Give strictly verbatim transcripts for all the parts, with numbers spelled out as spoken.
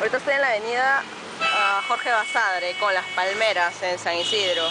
Ahorita estoy en la avenida uh, Jorge Basadre con Las Palmeras en San Isidro.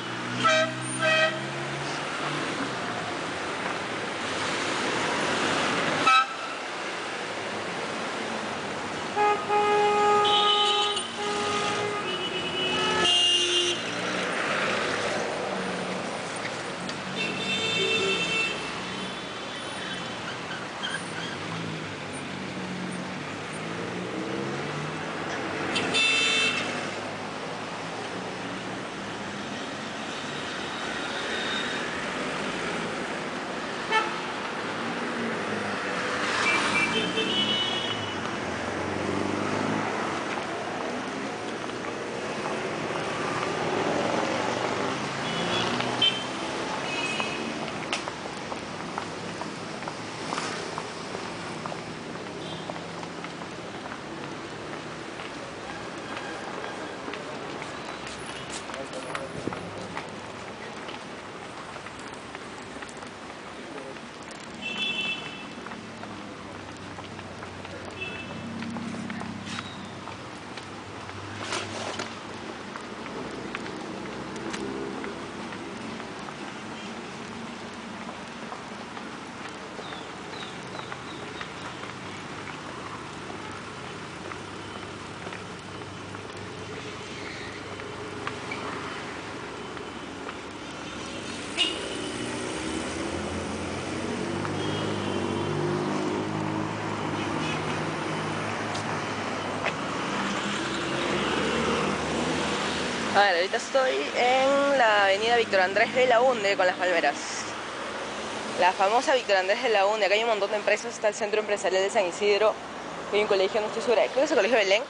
A ver, ahorita estoy en la avenida Víctor Andrés de Belaúnde con Las Palmeras. La famosa Víctor Andrés de Belaúnde. Acá hay un montón de empresas, está el Centro Empresarial de San Isidro. Hay un colegio, no estoy segura, creo que es el Colegio Belén.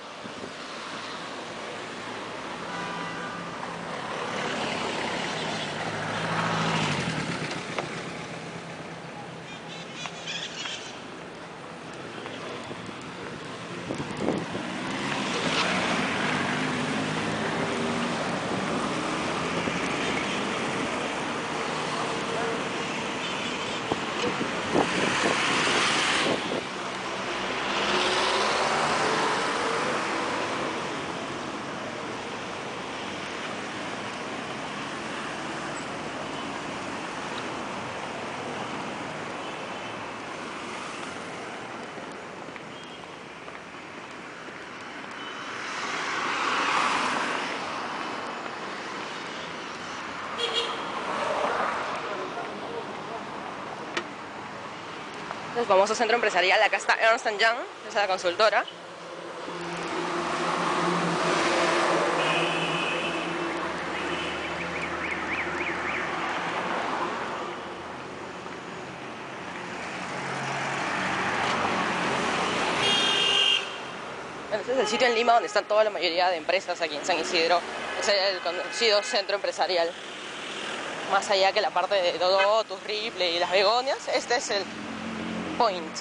El famoso centro empresarial. Acá está Ernst and Young, esa es la consultora. Bueno, este es el sitio en Lima donde están toda la mayoría de empresas aquí en San Isidro. Es el conocido centro empresarial. Más allá que la parte de Dodó, Tus Ripley y Las Begonias, este es el Point.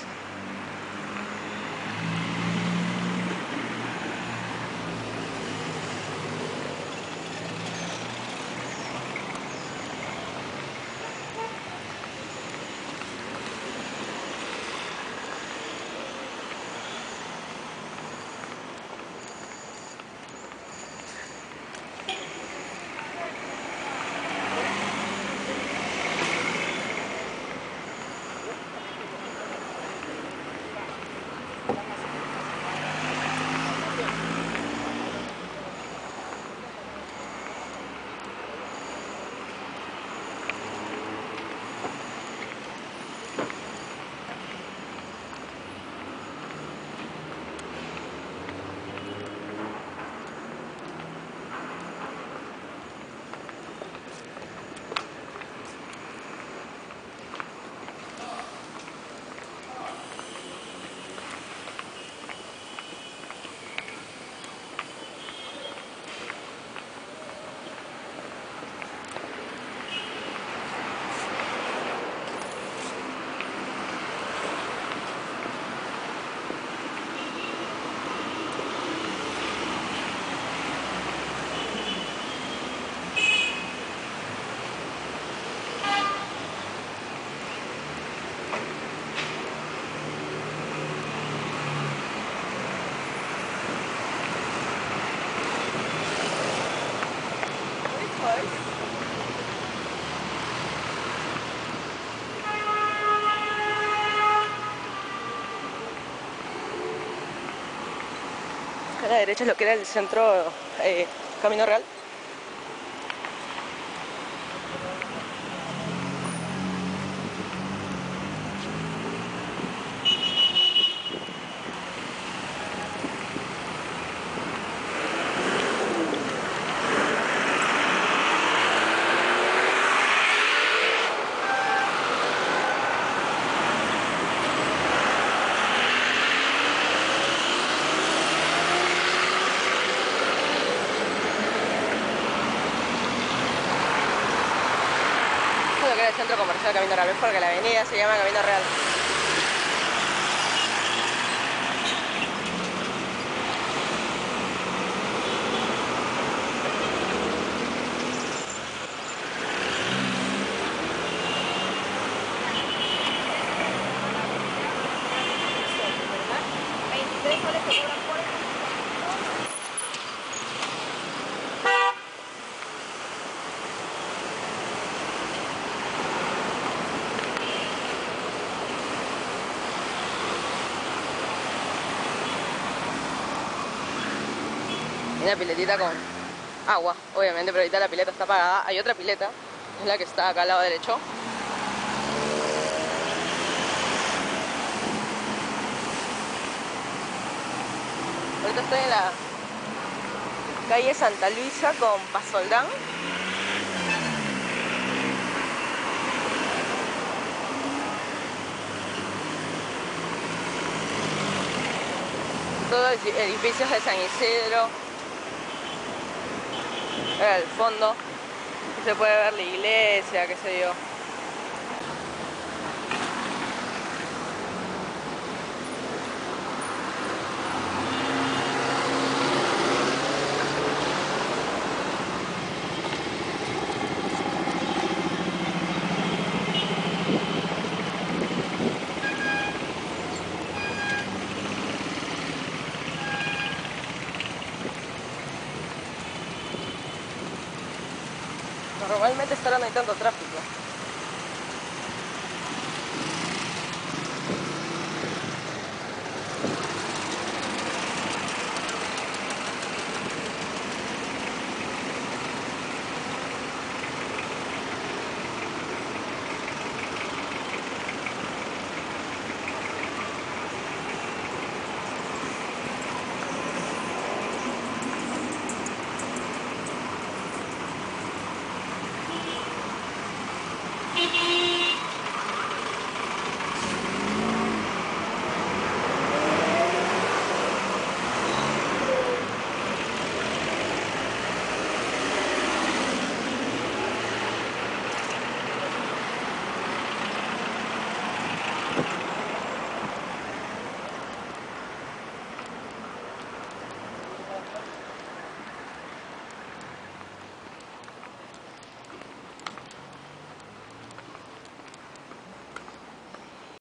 A la derecha es lo que era el centro eh, Camino Real. Lo que era el centro comercial Camino Real, porque la avenida se llama Camino Real. Una piletita con agua, obviamente, pero ahorita la pileta está apagada. Hay otra pileta, es la que está acá al lado derecho. Ahorita estoy en la calle Santa Luisa con Pasoldán. Todos edificios de San Isidro. Al fondo se puede ver la iglesia, qué sé yo. Normalmente esta hora no hay tanto tráfico.